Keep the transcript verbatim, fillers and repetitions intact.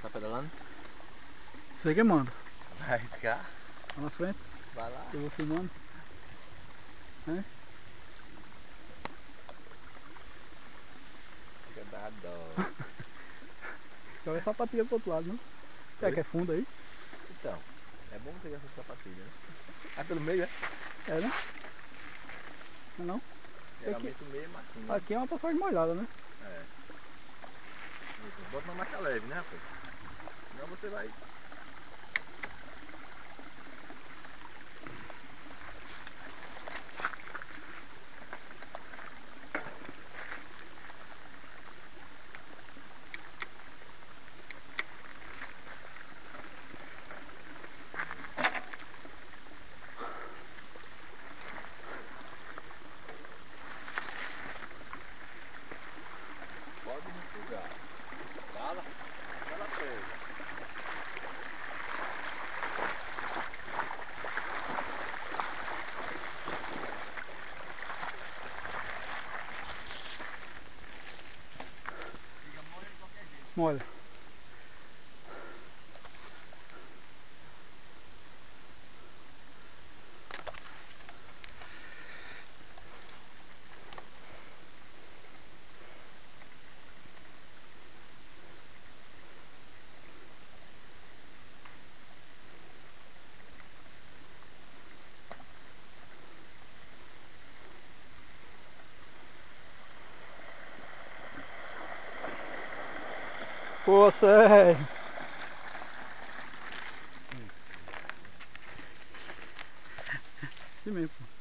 Tá pedalando? Você que manda. Vai ficar? Lá na frente. Vai lá. Eu vou filmando. É? Fica da dó. Joga a sapatilha pro outro lado, não? Será Oi? que é fundo aí? Então, é bom pegar essa sapatilha, né? Ah, pelo meio, é? É, né? Não é não? Geralmente o meio é macio, né? Aqui é uma passagem molhada, né? É. Isso, bota uma marcha leve, né, rapaz? Senão você vai... Pode refugar. Fala. Fala coisa. Fica molha de qualquer jeito. Molha. Pô, Sérgio. Assim mesmo, pô.